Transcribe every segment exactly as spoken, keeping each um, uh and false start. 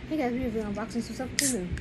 Hey guys, we're gonna be unboxing some stuff for Hulu.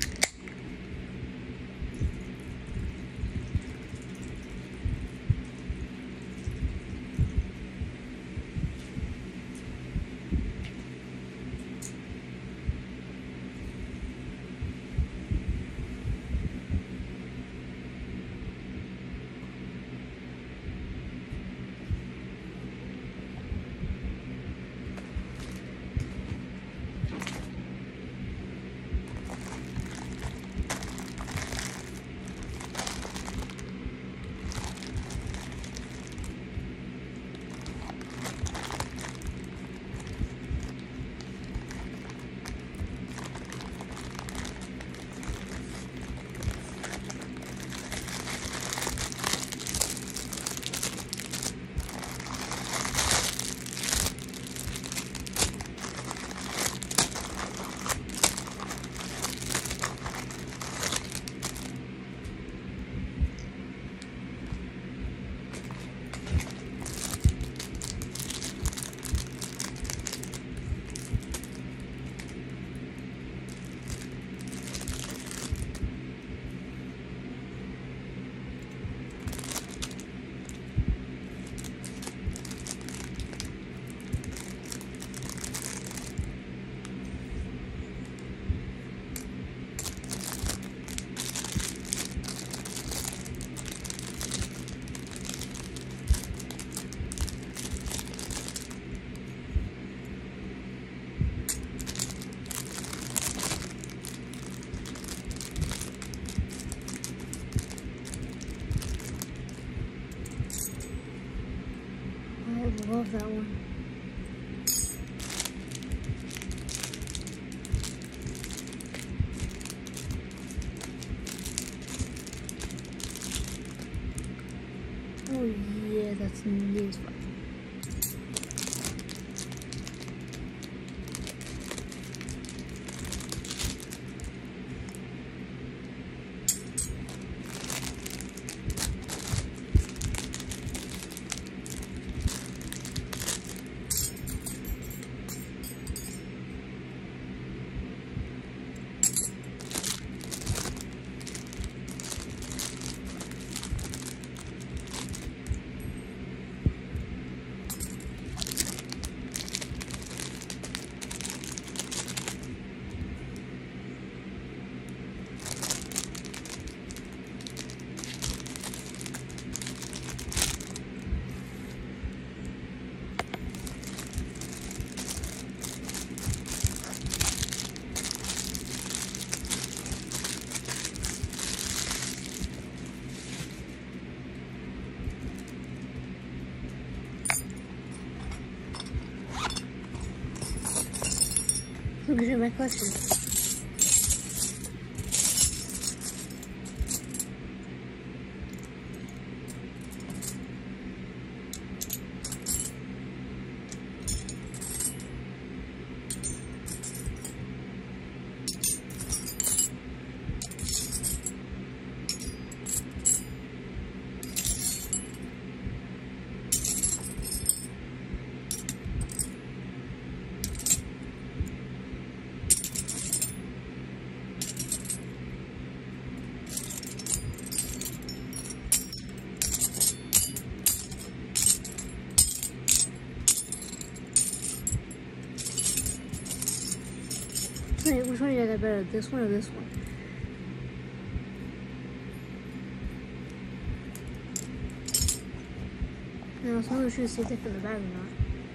I love that one. Oh yeah, that's neat as fuck. Those are my questions. Wait, which one do you like better, this one or this one? Now, some of the shoes see if they fit the bag or not.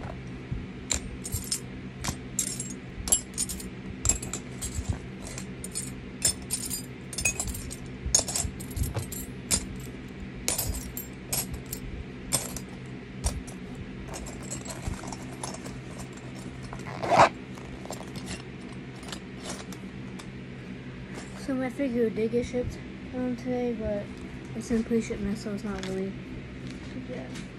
So my figure did get shipped um, today, but it's in pre-shipment, so it's not really, yeah.